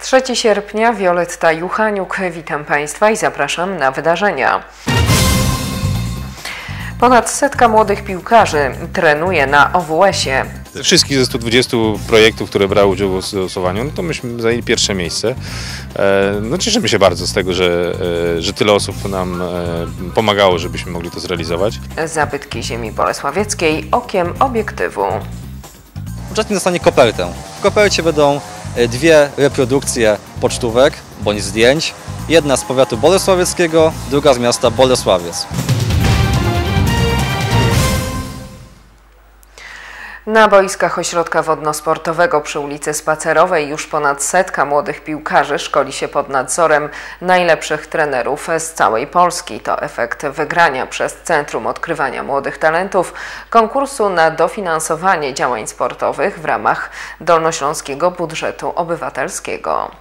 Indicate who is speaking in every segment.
Speaker 1: 3 sierpnia, Wioletta Juchaniuk. Witam Państwa i zapraszam na wydarzenia. Ponad 100 młodych piłkarzy trenuje na OWS-ie.
Speaker 2: Ze wszystkich ze 120 projektów, które brały udział w głosowaniu, no to myśmy zajęli pierwsze miejsce. No cieszymy się bardzo z tego, że tyle osób nam pomagało, żebyśmy mogli to zrealizować.
Speaker 1: Zabytki ziemi bolesławieckiej okiem obiektywu.
Speaker 3: Uczestnik dostanie kopertę. W kopercie będą 2 reprodukcje pocztówek bądź zdjęć. Jedna z powiatu bolesławieckiego, druga z miasta Bolesławiec.
Speaker 1: Na boiskach ośrodka wodno-sportowego przy ulicy Spacerowej już ponad 100 młodych piłkarzy szkoli się pod nadzorem najlepszych trenerów z całej Polski. To efekt wygrania przez Centrum Odkrywania Młodych Talentów konkursu na dofinansowanie działań sportowych w ramach Dolnośląskiego Budżetu Obywatelskiego.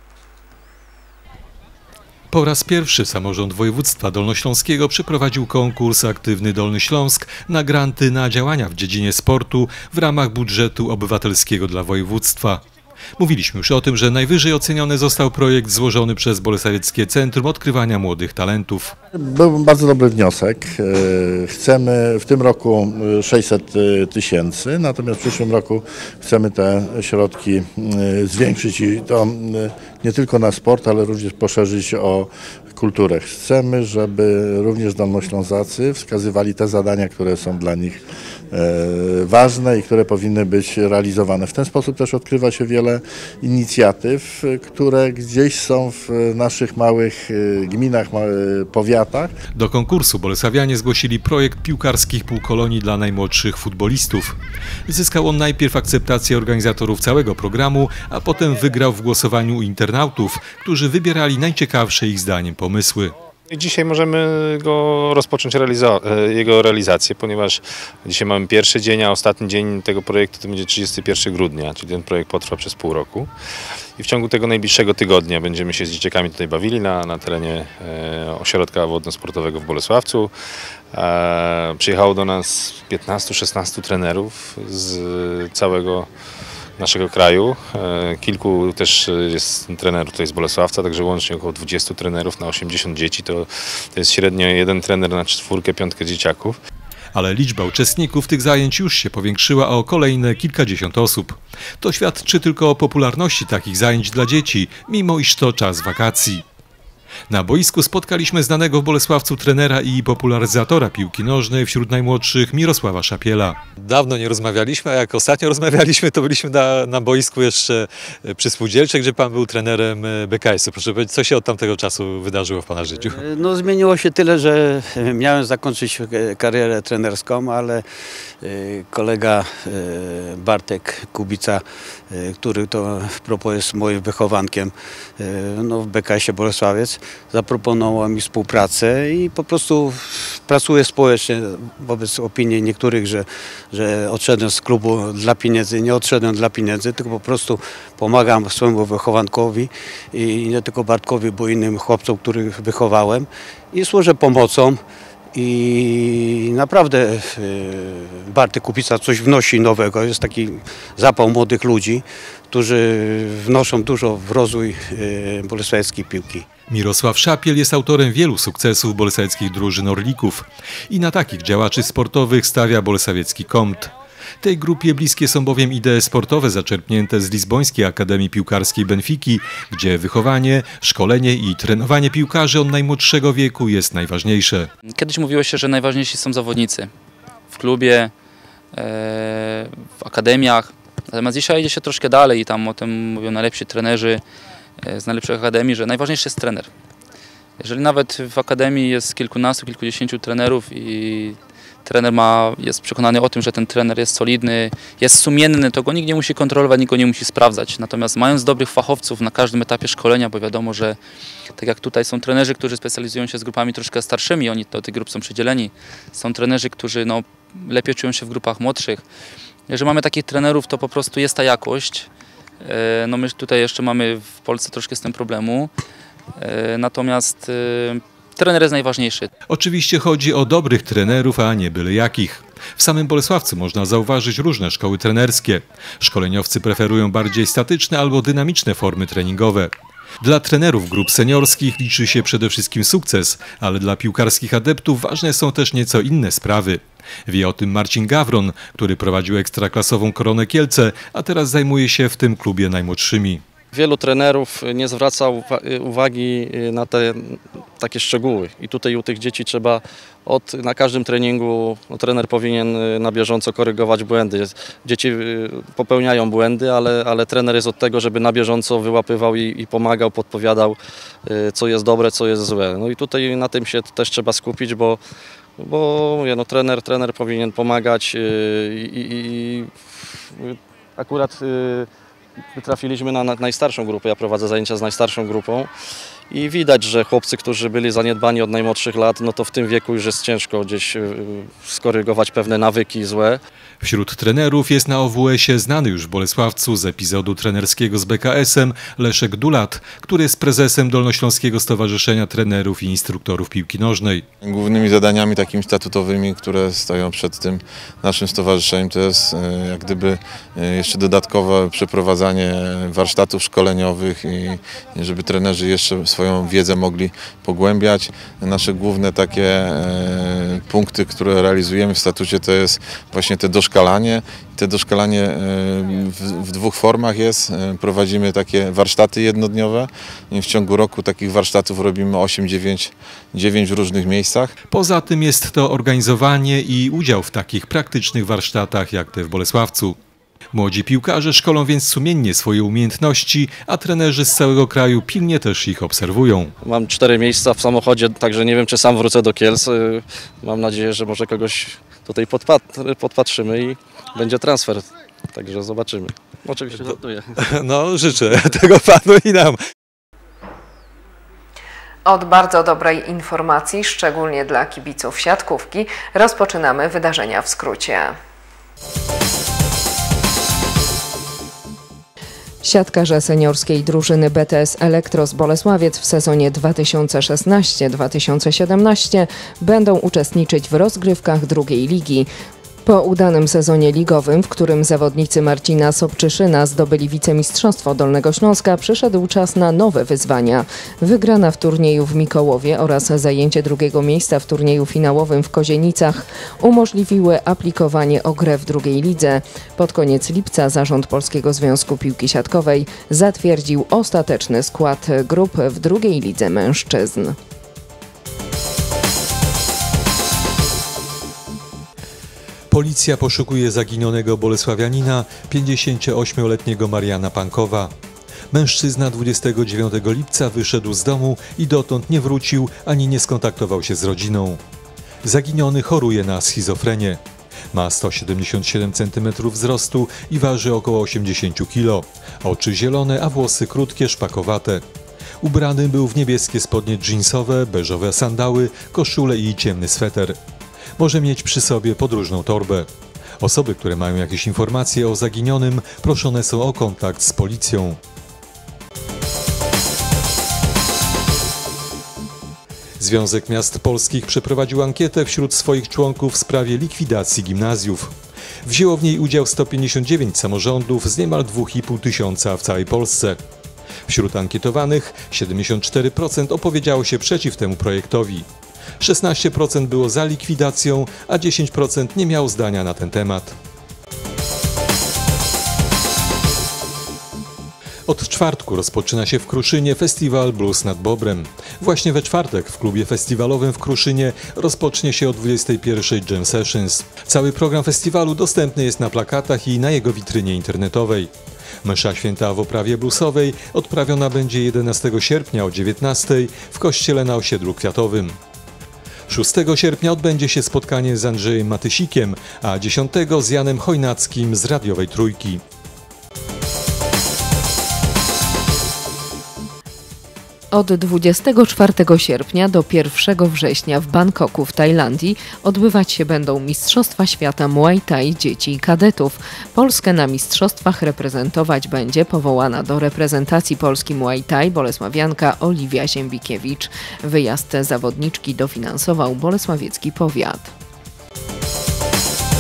Speaker 4: Po raz pierwszy samorząd województwa dolnośląskiego przeprowadził konkurs Aktywny Dolny Śląsk na granty na działania w dziedzinie sportu w ramach budżetu obywatelskiego dla województwa. Mówiliśmy już o tym, że najwyżej oceniony został projekt złożony przez Bolesławieckie Centrum Odkrywania Młodych Talentów.
Speaker 5: Był bardzo dobry wniosek. Chcemy w tym roku 600 000, natomiast w przyszłym roku chcemy te środki zwiększyć i to nie tylko na sport, ale również poszerzyć o kulturę. Chcemy, żeby również dolnoślązacy wskazywali te zadania, które są dla nich ważne i które powinny być realizowane. W ten sposób też odkrywa się wiele inicjatyw, które gdzieś są w naszych małych gminach, powiatach.
Speaker 4: Do konkursu bolesławianie zgłosili projekt piłkarskich półkolonii dla najmłodszych futbolistów. Zyskał on najpierw akceptację organizatorów całego programu, a potem wygrał w głosowaniu internautów, którzy wybierali najciekawsze ich zdaniem pomysły.
Speaker 2: Dzisiaj możemy rozpocząć jego realizację, ponieważ dzisiaj mamy pierwszy dzień, a ostatni dzień tego projektu to będzie 31 grudnia, czyli ten projekt potrwa przez pół roku. I w ciągu tego najbliższego tygodnia będziemy się z dzieciakami tutaj bawili na terenie ośrodka wodno-sportowego w Bolesławcu. Przyjechało do nas 15-16 trenerów z całego naszego kraju. Kilku też jest trenerów tutaj z Bolesławca, także łącznie około 20 trenerów na 80 dzieci. To jest średnio 1 trener na 4-5 dzieciaków.
Speaker 4: Ale liczba uczestników tych zajęć już się powiększyła o kolejne kilkadziesiąt osób. To świadczy tylko o popularności takich zajęć dla dzieci, mimo iż to czas wakacji. Na boisku spotkaliśmy znanego w Bolesławcu trenera i popularyzatora piłki nożnej wśród najmłodszych Mirosława Szapiela. Dawno nie rozmawialiśmy, a jak ostatnio rozmawialiśmy, to byliśmy na boisku jeszcze przy Spółdzielczej, gdzie pan był trenerem BKS-u. Proszę powiedzieć, co się od tamtego czasu wydarzyło w pana życiu?
Speaker 6: No, zmieniło się tyle, że miałem zakończyć karierę trenerską, ale kolega Bartek Kubica, który to a propos jest moim wychowankiem w BKS-ie Bolesławiec, zaproponował mi współpracę i po prostu pracuję społecznie wobec opinii niektórych, że odszedłem z klubu dla pieniędzy. Nie odszedłem dla pieniędzy, tylko po prostu pomagam swojemu wychowankowi i nie tylko Bartkowi, bo innym chłopcom, których wychowałem i służę pomocą. I naprawdę Bartek Kubica coś wnosi nowego. Jest taki zapał młodych ludzi, którzy wnoszą dużo w rozwój bolesławskiej piłki.
Speaker 4: Mirosław Szapiel jest autorem wielu sukcesów bolesławieckich drużyn Orlików i na takich działaczy sportowych stawia bolesławiecki KOMT. Tej grupie bliskie są bowiem idee sportowe zaczerpnięte z Lizbońskiej Akademii Piłkarskiej Benfiki, gdzie wychowanie, szkolenie i trenowanie piłkarzy od najmłodszego wieku jest najważniejsze.
Speaker 7: Kiedyś mówiło się, że najważniejsi są zawodnicy w klubie, w akademiach, natomiast dzisiaj idzie się troszkę dalej i tam o tym mówią najlepsi trenerzy z najlepszych akademii, że najważniejszy jest trener. Jeżeli nawet w akademii jest kilkunastu, kilkudziesięciu trenerów i trener jest przekonany o tym, że ten trener jest solidny, jest sumienny, to go nikt nie musi kontrolować, nikt go nie musi sprawdzać. Natomiast mając dobrych fachowców na każdym etapie szkolenia, bo wiadomo, że tak jak tutaj są trenerzy, którzy specjalizują się z grupami troszkę starszymi, oni do tych grup są przydzieleni. Są trenerzy, którzy lepiej czują się w grupach młodszych. Jeżeli mamy takich trenerów, to po prostu jest ta jakość. My tutaj jeszcze mamy w Polsce troszkę z tym problemu. Natomiast trener jest najważniejszy.
Speaker 4: Oczywiście chodzi o dobrych trenerów, a nie byle jakich. W samym Bolesławcu można zauważyć różne szkoły trenerskie. Szkoleniowcy preferują bardziej statyczne albo dynamiczne formy treningowe. Dla trenerów grup seniorskich liczy się przede wszystkim sukces, ale dla piłkarskich adeptów ważne są też nieco inne sprawy. Wie o tym Marcin Gawron, który prowadził ekstraklasową Koronę Kielce, a teraz zajmuje się w tym klubie najmłodszymi.
Speaker 3: Wielu trenerów nie zwraca uwagi na te takie szczegóły i tutaj u tych dzieci trzeba na każdym treningu trener powinien na bieżąco korygować błędy. Dzieci popełniają błędy, ale trener jest od tego, żeby na bieżąco wyłapywał i pomagał, podpowiadał, co jest dobre, co jest złe. No i tutaj na tym się też trzeba skupić, bo mówię, no trener powinien pomagać i akurat trafiliśmy na najstarszą grupę. Ja prowadzę zajęcia z najstarszą grupą i widać, że chłopcy, którzy byli zaniedbani od najmłodszych lat, no to w tym wieku już jest ciężko gdzieś skorygować pewne nawyki złe.
Speaker 4: Wśród trenerów jest na OWS-ie znany już w Bolesławcu z epizodu trenerskiego z BKS-em Leszek Dulat, który jest prezesem Dolnośląskiego Stowarzyszenia Trenerów i Instruktorów Piłki Nożnej.
Speaker 8: Głównymi zadaniami takimi statutowymi, które stoją przed tym naszym stowarzyszeniem, to jest jak gdyby jeszcze dodatkowe przeprowadzanie warsztatów szkoleniowych i żeby trenerzy jeszcze swoją wiedzę mogli pogłębiać. Nasze główne takie punkty, które realizujemy w statucie, to jest właśnie te doszkalanie. Te doszkalanie w dwóch formach jest. Prowadzimy takie warsztaty jednodniowe. W ciągu roku takich warsztatów robimy 8-9 w różnych miejscach.
Speaker 4: Poza tym jest to organizowanie i udział w takich praktycznych warsztatach jak te w Bolesławcu. Młodzi piłkarze szkolą więc sumiennie swoje umiejętności, a trenerzy z całego kraju pilnie też ich obserwują.
Speaker 3: Mam 4 miejsca w samochodzie, także nie wiem, czy sam wrócę do Kielc. Mam nadzieję, że może kogoś tutaj podpatrzymy i będzie transfer. Także zobaczymy. Oczywiście żartuję.
Speaker 4: No, życzę tego panu i nam.
Speaker 1: Od bardzo dobrej informacji, szczególnie dla kibiców siatkówki, rozpoczynamy wydarzenia w skrócie. Siatkarze seniorskiej drużyny BTS Elektros Bolesławiec w sezonie 2016-2017 będą uczestniczyć w rozgrywkach drugiej ligi. Po udanym sezonie ligowym, w którym zawodnicy Marcina Sobczyszyna zdobyli wicemistrzostwo Dolnego Śląska, przyszedł czas na nowe wyzwania. Wygrana w turnieju w Mikołowie oraz zajęcie drugiego miejsca w turnieju finałowym w Kozienicach umożliwiły aplikowanie o grę w drugiej lidze. Pod koniec lipca Zarząd Polskiego Związku Piłki Siatkowej zatwierdził ostateczny skład grup w drugiej lidze mężczyzn.
Speaker 4: Policja poszukuje zaginionego bolesławianina, 58-letniego Mariana Pankowa. Mężczyzna 29 lipca wyszedł z domu i dotąd nie wrócił ani nie skontaktował się z rodziną. Zaginiony choruje na schizofrenię. Ma 177 cm wzrostu i waży około 80 kg. Oczy zielone, a włosy krótkie, szpakowate. Ubrany był w niebieskie spodnie dżinsowe, beżowe sandały, koszulę i ciemny sweter. Może mieć przy sobie podróżną torbę. Osoby, które mają jakieś informacje o zaginionym, proszone są o kontakt z policją. Związek Miast Polskich przeprowadził ankietę wśród swoich członków w sprawie likwidacji gimnazjów. Wzięło w niej udział 159 samorządów z niemal 2,5 tysiąca w całej Polsce. Wśród ankietowanych 74% opowiedziało się przeciw temu projektowi. 16% było za likwidacją, a 10% nie miało zdania na ten temat. Od czwartku rozpoczyna się w Kruszynie festiwal Blues nad Bobrem. Właśnie we czwartek w klubie festiwalowym w Kruszynie rozpocznie się o 21:00 Jam Sessions. Cały program festiwalu dostępny jest na plakatach i na jego witrynie internetowej. Msza święta w oprawie bluesowej odprawiona będzie 11 sierpnia o 19:00 w kościele na Osiedlu Kwiatowym. 6 sierpnia odbędzie się spotkanie z Andrzejem Matysikiem, a 10 z Janem Chojnackim z Radiowej Trójki.
Speaker 1: Od 24 sierpnia do 1 września w Bangkoku w Tajlandii odbywać się będą Mistrzostwa Świata Muay Thai dzieci i kadetów. Polskę na mistrzostwach reprezentować będzie powołana do reprezentacji Polski Muay Thai bolesławianka Oliwia Ziembikiewicz. Wyjazd zawodniczki dofinansował Bolesławiecki Powiat.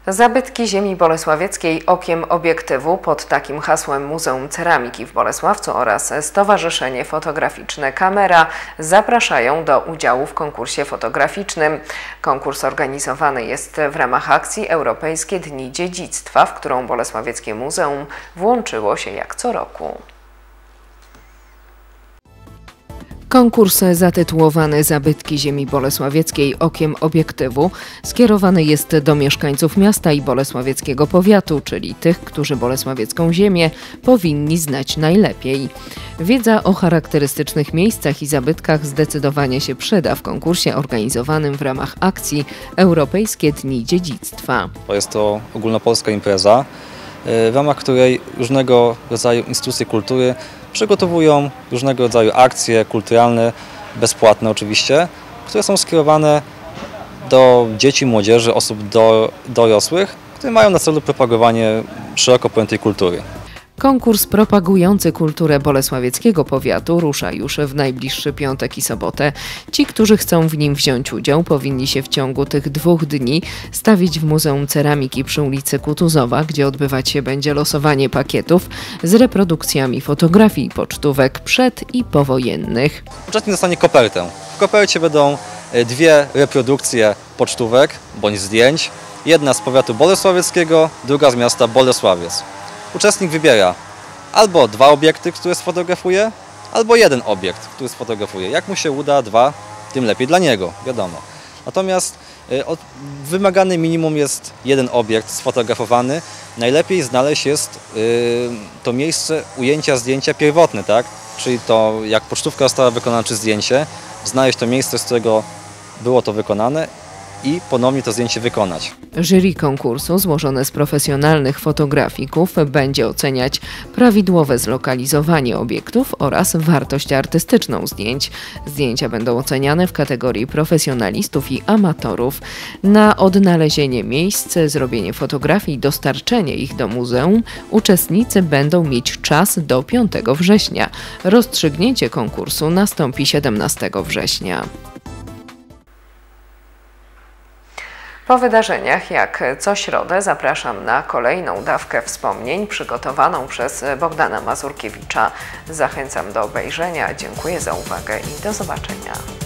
Speaker 1: Zabytki ziemi bolesławieckiej okiem obiektywu. Pod takim hasłem Muzeum Ceramiki w Bolesławcu oraz Stowarzyszenie Fotograficzne Kamera zapraszają do udziału w konkursie fotograficznym. Konkurs organizowany jest w ramach akcji Europejskie Dni Dziedzictwa, w którą Bolesławieckie Muzeum włączyło się jak co roku. Konkurs zatytułowany Zabytki ziemi bolesławieckiej okiem obiektywu skierowany jest do mieszkańców miasta i bolesławieckiego powiatu, czyli tych, którzy bolesławiecką ziemię powinni znać najlepiej. Wiedza o charakterystycznych miejscach i zabytkach zdecydowanie się przyda w konkursie organizowanym w ramach akcji Europejskie Dni Dziedzictwa.
Speaker 3: Jest to ogólnopolska impreza, w ramach której różnego rodzaju instytucje kultury przygotowują różnego rodzaju akcje kulturalne, bezpłatne oczywiście, które są skierowane do dzieci, młodzieży, osób dorosłych, które mają na celu propagowanie szeroko pojętej kultury.
Speaker 1: Konkurs propagujący kulturę bolesławieckiego powiatu rusza już w najbliższy piątek i sobotę. Ci, którzy chcą w nim wziąć udział, powinni się w ciągu tych 2 dni stawić w Muzeum Ceramiki przy ulicy Kutuzowa, gdzie odbywać się będzie losowanie pakietów z reprodukcjami fotografii i pocztówek przed- i powojennych.
Speaker 3: Uczestnik dostanie kopertę. W kopercie będą 2 reprodukcje pocztówek bądź zdjęć. Jedna z powiatu bolesławieckiego, druga z miasta Bolesławiec. Uczestnik wybiera albo 2 obiekty, które sfotografuje, albo 1 obiekt, który sfotografuje. Jak mu się uda 2, tym lepiej dla niego, wiadomo. Natomiast wymagany minimum jest 1 obiekt sfotografowany. Najlepiej znaleźć jest to miejsce ujęcia zdjęcia pierwotne, tak? Czyli to, jak pocztówka została wykonana, czy zdjęcie, znaleźć to miejsce, z którego było to wykonane i ponownie to zdjęcie wykonać.
Speaker 1: Jury konkursu złożone z profesjonalnych fotografików będzie oceniać prawidłowe zlokalizowanie obiektów oraz wartość artystyczną zdjęć. Zdjęcia będą oceniane w kategorii profesjonalistów i amatorów. Na odnalezienie miejsc, zrobienie fotografii i dostarczenie ich do muzeum uczestnicy będą mieć czas do 5 września. Rozstrzygnięcie konkursu nastąpi 17 września. Po wydarzeniach, jak co środę, zapraszam na kolejną dawkę wspomnień przygotowaną przez Bogdana Mazurkiewicza. Zachęcam do obejrzenia, dziękuję za uwagę i do zobaczenia.